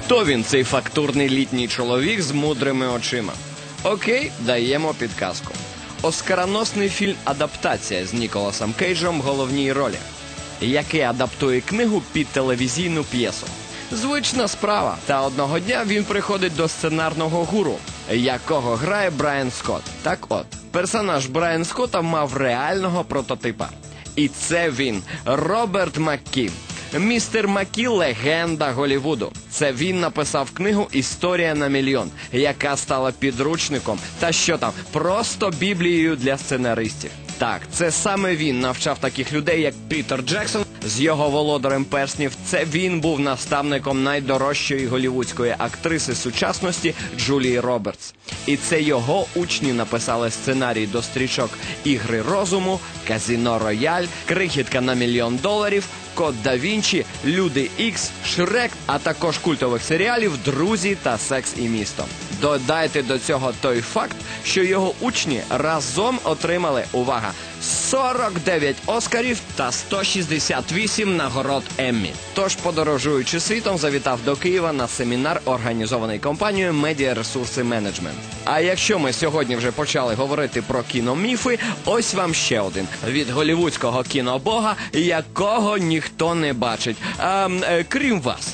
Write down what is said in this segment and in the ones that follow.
Хто він, цей фактурний літній чоловік з мудрими очима? Окей, даємо підказку. Оскароносний фільм «Адаптація» з Ніколасом Кейджем в головній ролі, який адаптує книгу під телевізійну п'єсу. Звична справа. Та одного дня він приходить до сценарного гуру, якого грає Брайан Скотт. Так от, персонаж Брайан Скотта мав реального прототипа. І це він, Роберт Маккі. Містер Маккі – легенда Голлівуду. Це він написав книгу «Історія на мільйон», яка стала підручником та що там, просто біблією для сценаристів. Так, це саме він навчав таких людей, як Пітер Джексон з його «Володарем перснів». Це він був наставником найдорожчої голлівудської актриси сучасності Джулії Робертс. І це його учні написали сценарій до стрічок «Ігри розуму», «Казино Рояль», «Крихітка на $1 мільйон», «Код да Вінчі», «Люди Ікс», «Шрек», а також культових серіалів «Друзі» та «Секс і місто». Додайте до цього той факт, що його учні разом отримали, увага, 49 Оскарів та 168 нагород Еммі. Тож, подорожуючи світом, завітав до Києва на семінар, організований компанією «Медіа Ресурси Менеджмент». А якщо ми сьогодні вже почали говорити про кіноміфи, ось вам ще один. Від голлівудського кінобога, якого ніхто не бачить, крім вас.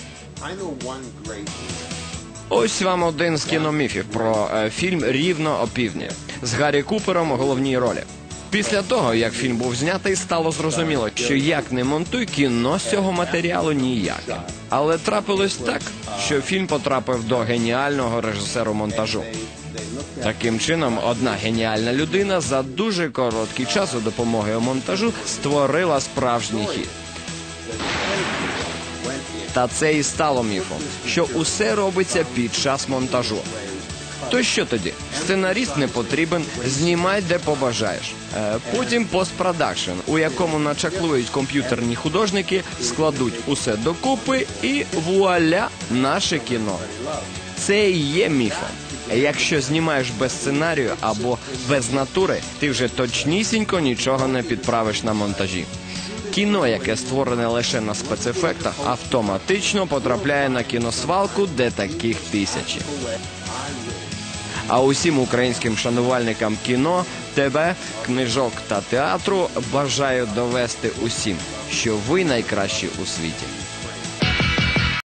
Ось вам один з кіноміфів про фільм «Рівно опівдні» з Гаррі Купером у головній ролі. Після того, як фільм був знятий, стало зрозуміло, що як не монтуй, кіно з цього матеріалу ніяке. Але трапилось так, що фільм потрапив до геніального режисеру монтажу. Таким чином, одна геніальна людина за дуже короткий час за допомогою монтажу створила справжній хіт. Та це і стало міфом, що усе робиться під час монтажу. То що тоді? Сценаріст не потрібен, знімай де побажаєш. Потім постпродакшн, у якому начаклують комп'ютерні художники, складуть усе докупи і вуаля, наше кіно. Це і є міфом. Якщо знімаєш без сценарію або без натури, ти вже точнісінько нічого не підправиш на монтажі. Кіно, яке створене лише на спецефектах, автоматично потрапляє на кіносвалку, де таких тисячі. А усім українським шанувальникам кіно, ТВ, книжок та театру бажаю довести усім, що ви найкращі у світі.